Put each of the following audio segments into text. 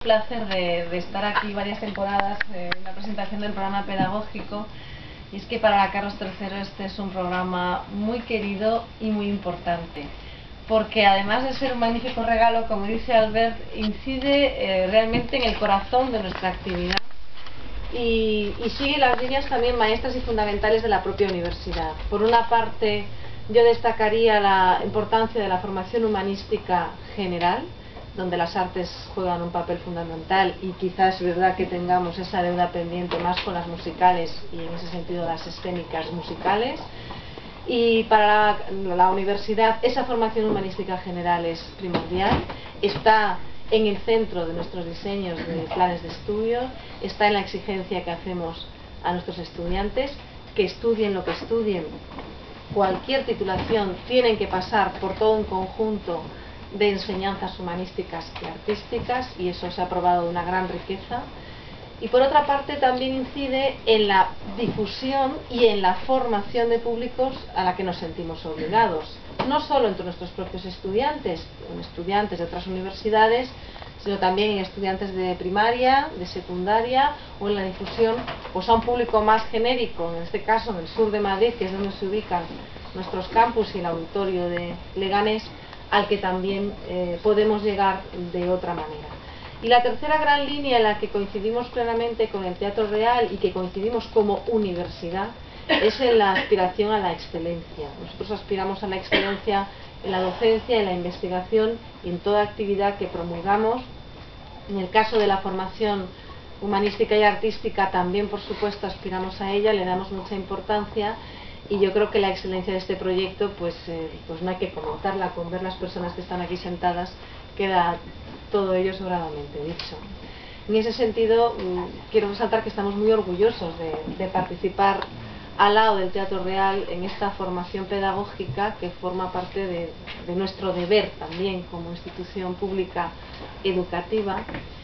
placer de estar aquí varias temporadas en la presentación del programa pedagógico, y es que para Carlos III este es un programa muy querido y muy importante, porque además de ser un magnífico regalo, como dice Albert, incide realmente en el corazón de nuestra actividad y sigue las líneas también maestras y fundamentales de la propia universidad. Por una parte, yo destacaría la importancia de la formación humanística general, donde las artes juegan un papel fundamental, y quizás es verdad que tengamos esa deuda pendiente más con las musicales y en ese sentido las escénicas musicales. Y para la universidad esa formación humanística general es primordial, está en el centro de nuestros diseños de planes de estudio, está en la exigencia que hacemos a nuestros estudiantes, que estudien lo que estudien, cualquier titulación, tienen que pasar por todo un conjunto de enseñanzas humanísticas y artísticas, y eso se ha probado de una gran riqueza. Y por otra parte también incide en la difusión y en la formación de públicos a la que nos sentimos obligados, no solo entre nuestros propios estudiantes, en estudiantes de otras universidades, sino también en estudiantes de primaria, de secundaria, o en la difusión pues a un público más genérico, en este caso en el sur de Madrid, que es donde se ubican nuestros campus y el auditorio de Leganés, al que también podemos llegar de otra manera. Y la tercera gran línea en la que coincidimos plenamente con el Teatro Real y que coincidimos como universidad es en la aspiración a la excelencia. Nosotros aspiramos a la excelencia en la docencia, en la investigación y en toda actividad que promulgamos. En el caso de la formación humanística y artística también, por supuesto, aspiramos a ella, le damos mucha importancia, y yo creo que la excelencia de este proyecto pues no hay que comentarla, con ver las personas que están aquí sentadas queda todo ello sobradamente dicho. En ese sentido quiero resaltar que estamos muy orgullosos de participar al lado del Teatro Real en esta formación pedagógica que forma parte de nuestro deber también como institución pública educativa.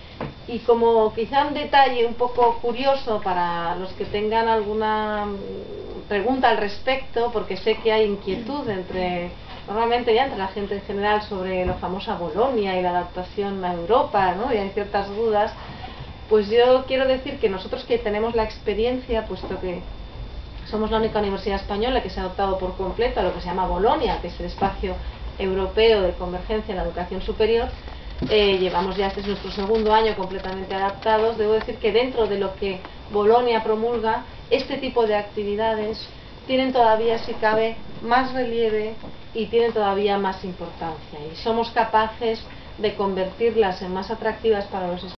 Y como quizá un detalle un poco curioso para los que tengan alguna pregunta al respecto, porque sé que hay inquietud normalmente ya entre la gente en general sobre la famosa Bolonia y la adaptación a Europa, ¿no? Y hay ciertas dudas, pues yo quiero decir que nosotros que tenemos la experiencia, puesto que somos la única universidad española que se ha adoptado por completo a lo que se llama Bolonia, que es el espacio europeo de convergencia en la educación superior, llevamos ya, este es nuestro segundo año completamente adaptados. Debo decir que dentro de lo que Bolonia promulga, este tipo de actividades tienen todavía, si cabe, más relieve y tienen todavía más importancia, y somos capaces de convertirlas en más atractivas para los